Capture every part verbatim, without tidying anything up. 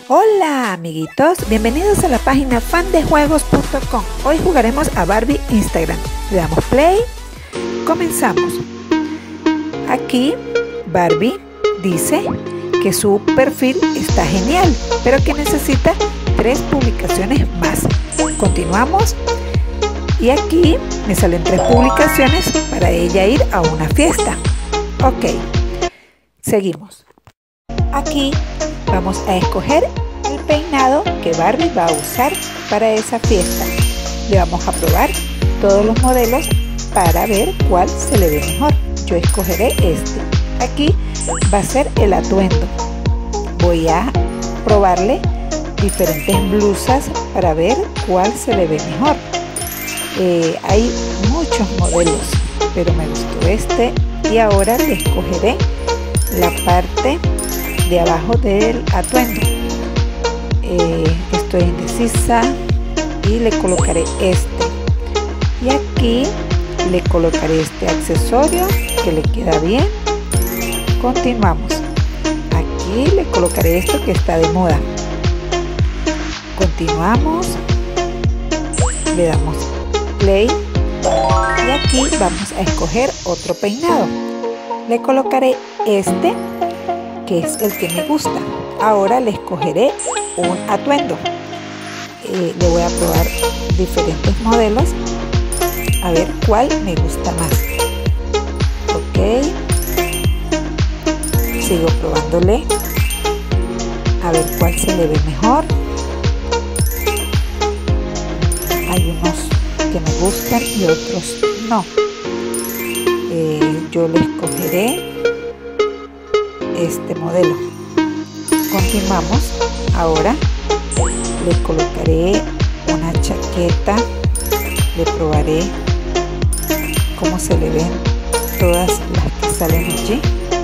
Hola amiguitos, bienvenidos a la página fan de juegos punto com. Hoy jugaremos a Barbie Instagram. Le damos play. Comenzamos. Aquí Barbie dice que su perfil está genial, pero que necesita tres publicaciones más. Continuamos. Y aquí me salen tres publicaciones para ella ir a una fiesta. Ok, seguimos. Aquí vamos a escoger el peinado que Barbie va a usar para esa fiesta. Le vamos a probar todos los modelos para ver cuál se le ve mejor. Yo escogeré este. Aquí va a ser el atuendo. Voy a probarle diferentes blusas para ver cuál se le ve mejor. Eh, hay muchos modelos, pero me gustó este y ahora le escogeré la parte de abajo del atuendo. Eh, estoy indecisa y le colocaré este, y aquí le colocaré este accesorio que le queda bien. Continuamos. Aquí le colocaré esto que está de moda. Continuamos, le damos play y aquí vamos a escoger otro peinado. Le colocaré este que es el que me gusta. Ahora le escogeré un atuendo. Eh, le voy a probar diferentes modelos a ver cuál me gusta más. Ok, sigo probándole a ver cuál se le ve mejor. Hay unos que me gustan y otros no. Eh, yo le escogeré este modelo. Continuamos. Ahora le colocaré una chaqueta. Le probaré cómo se le ven todas las que salen allí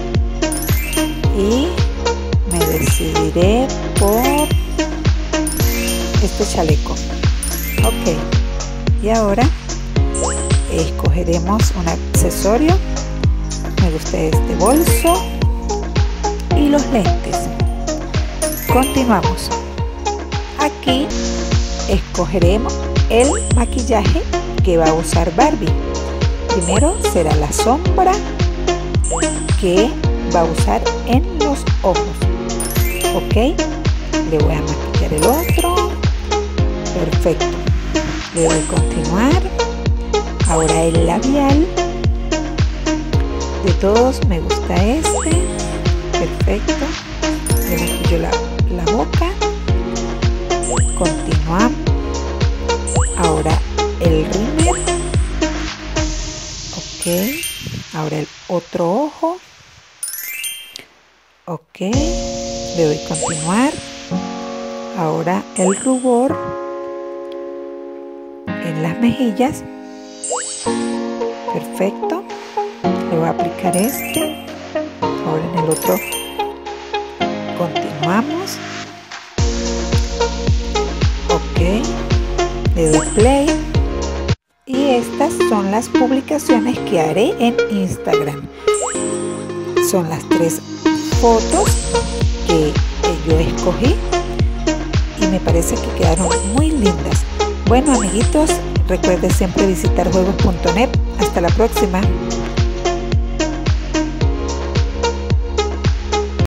y me decidiré por este chaleco. Ok, y ahora escogeremos un accesorio. Me gusta este bolso y los lentes. Continuamos. Aquí escogeremos el maquillaje que va a usar Barbie. Primero será la sombra que va a usar en los ojos. Ok, le voy a maquillar el otro. Perfecto. Le doy a continuar. Ahora el labial. De todos me gusta este. Perfecto. Le maquillo la, la boca. Continuamos. Ahora el rímel. Ok. Ahora el otro ojo. Ok. Le doy a continuar. Ahora el rubor en las mejillas. Perfecto. Le voy a aplicar este. Ahora en el otro. Continuamos. Ok. Le doy play. Y estas son las publicaciones que haré en Instagram. Son las tres fotos que, que yo escogí y me parece que quedaron muy lindas. Bueno amiguitos, recuerden siempre visitar juegos punto net. Hasta la próxima.